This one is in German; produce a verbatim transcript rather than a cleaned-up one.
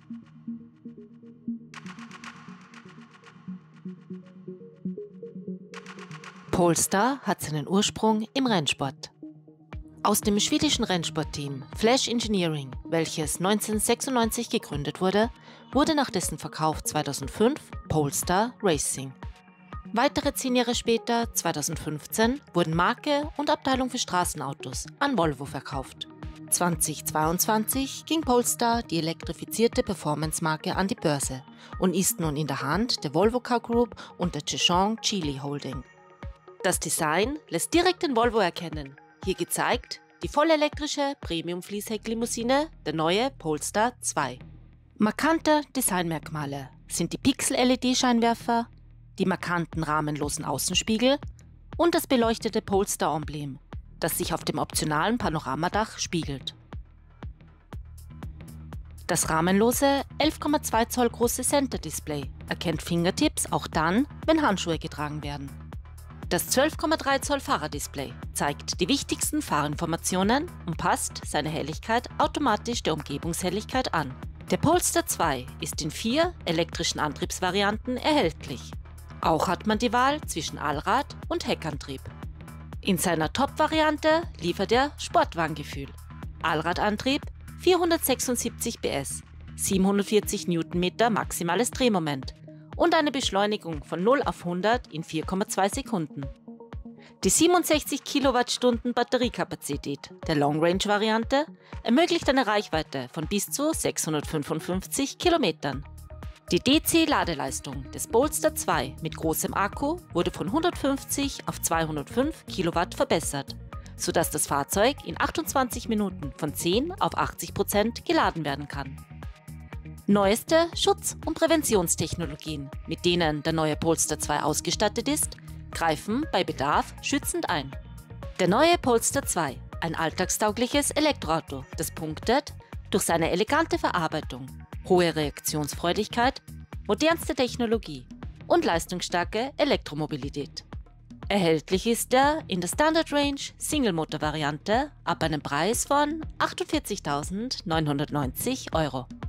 Polestar hat seinen Ursprung im Rennsport. Aus dem schwedischen Rennsportteam Flash Engineering, welches neunzehnhundertsechsundneunzig gegründet wurde, wurde nach dessen Verkauf zweitausendfünf Polestar Racing. Weitere zehn Jahre später, zweitausendfünfzehn, wurden Marke und Abteilung für Straßenautos an Volvo verkauft. zweitausendzweiundzwanzig ging Polestar, die elektrifizierte Performance-Marke, an die Börse und ist nun in der Hand der Volvo Car Group und der Zhejiang Geely Holding. Das Design lässt direkt den Volvo erkennen. Hier gezeigt die vollelektrische Premium-Fließhecklimousine, der neue Polestar zwei. Markante Designmerkmale sind die Pixel-L E D-Scheinwerfer, die markanten rahmenlosen Außenspiegel und das beleuchtete Polestar-Emblem, das sich auf dem optionalen Panoramadach spiegelt. Das rahmenlose elf Komma zwei Zoll große Center-Display erkennt Fingertips auch dann, wenn Handschuhe getragen werden. Das zwölf Komma drei Zoll Fahrerdisplay zeigt die wichtigsten Fahrinformationen und passt seine Helligkeit automatisch der Umgebungshelligkeit an. Der Polestar zwei ist in vier elektrischen Antriebsvarianten erhältlich. Auch hat man die Wahl zwischen Allrad- und Heckantrieb. In seiner Top-Variante liefert er Sportwagengefühl. Allradantrieb, vierhundertsechsundsiebzig P S, siebenhundertvierzig Newtonmeter maximales Drehmoment und eine Beschleunigung von null auf hundert in vier Komma zwei Sekunden. Die siebenundsechzig Kilowattstunden Batteriekapazität der Long-Range-Variante ermöglicht eine Reichweite von bis zu sechshundertfünfundfünfzig Kilometern. Die D C-Ladeleistung des Polestar zwei mit großem Akku wurde von hundertfünfzig auf zweihundertfünf Kilowatt verbessert, sodass das Fahrzeug in achtundzwanzig Minuten von zehn auf achtzig Prozent geladen werden kann. Neueste Schutz- und Präventionstechnologien, mit denen der neue Polestar zwei ausgestattet ist, greifen bei Bedarf schützend ein. Der neue Polestar zwei, ein alltagstaugliches Elektroauto, das punktet durch seine elegante Verarbeitung, hohe Reaktionsfreudigkeit, modernste Technologie und leistungsstarke Elektromobilität. Erhältlich ist er in der Standard Range Single-Motor-Variante ab einem Preis von achtundvierzigtausendneunhundertneunzig Euro.